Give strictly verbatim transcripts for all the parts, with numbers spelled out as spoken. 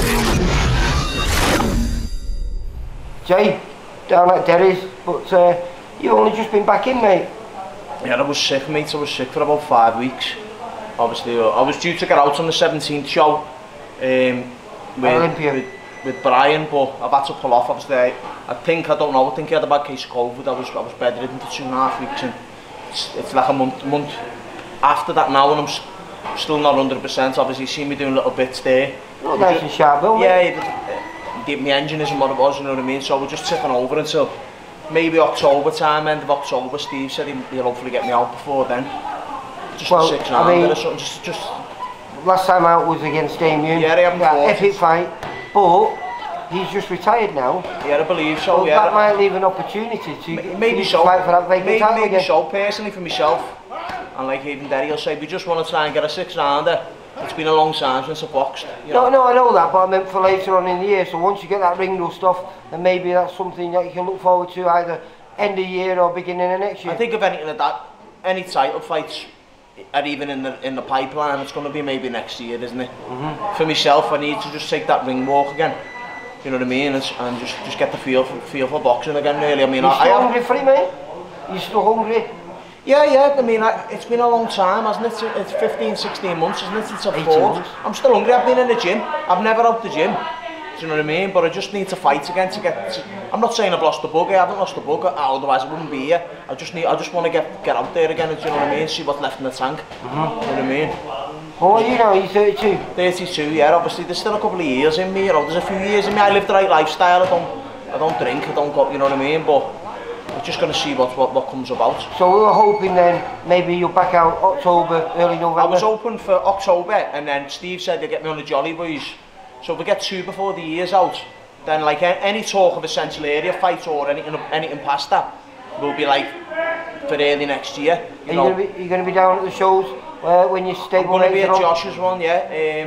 Jay, down at Derry's, but uh, you've only just been back in, mate. Yeah, I was sick, mate. I was sick for about five weeks. Obviously, uh, I was due to get out on the seventeenth show um, with, with, with Brian, but I've had to pull off. Obviously, I, I think, I don't know, I think he had a bad case of COVID. I was, I was bedridden for two and a half weeks, and it's, it's like a month, month after that now, and I'm st still not one hundred percent. Obviously, you see me doing little bits there. Oh, nice and sharp, though, yeah, the, the, my engine isn't what it was, you know what I mean? So we're just ticking over until maybe October time, end of October. Steve said he'll hopefully get me out before then. Just well, six I mean, or something, just, just... Last time out was against Damien. Yeah, they haven't yeah, fought. Epic fight, but he's just retired now. Yeah, I believe so, well, yeah. That might leave an opportunity to maybe so. fight for that vacant maybe, title maybe again. so, personally, for myself. And like even Derry will say, we just want to try and get a six-rounder. It's been a long time since I boxed. You no, know? no, I know that, but I meant for later on in the year. So once you get that ring rust off, then maybe that's something that you can look forward to either end of year or beginning of next year. I think if anything like that, any title fights are even in the in the pipeline, it's going to be maybe next year, isn't it? Mm-hmm. For myself, I need to just take that ring walk again. You know what I mean? And, and just just get the feel for, feel for boxing again. Really, I mean, you I, still I hungry for it, mate? You still hungry? Yeah, yeah. I mean, I, it's been a long time, hasn't it? It's fifteen, sixteen months, isn't it? Since I've fought. I'm still hungry. I've been in the gym. I've never out the gym. Do you know what I mean? But I just need to fight again to get. To, I'm not saying I've lost the bug. I haven't lost the bug. Otherwise, I wouldn't be here. I just need. I just want to get get out there again. Do you know what I mean? See what's left in the tank. Mm-hmm. You know what I mean? Well, you know, you're thirty-two. thirty-two. Yeah. Obviously, there's still a couple of years in me. You know, there's a few years in me. I live the right lifestyle. I don't. I don't drink. I don't go. You know what I mean? But we're just going to see what, what what comes about. So we were hoping then maybe you'll back out October, early November. I was hoping for October, and then Steve said they'd get me on the Jolly Boys. So if we get two before the year's out, then like any talk of a central area fight or anything anything past that will be like for early next year. You Are know. you going to be, you going to be down at the shows uh, when you stay? I'm going to be at Josh's one, yeah,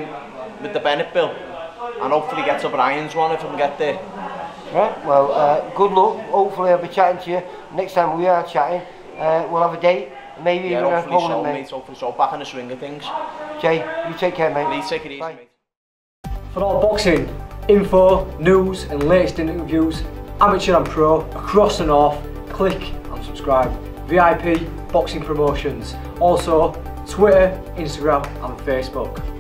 um, with the Bennett bill, and hopefully get to Brian's one if I can get there. Right, well, uh, good luck. Hopefully I'll be chatting to you next time we are chatting. Uh, we'll have a date, maybe yeah, even a hopefully Poland, so, mate. mate. Hopefully so, back in the swing of things. Jay, you take care, mate. Please take it easy, Bye. mate. For all boxing info, news and latest interviews, amateur and pro, across the north, click and subscribe. V I P Boxing Promotions. Also, Twitter, Instagram and Facebook.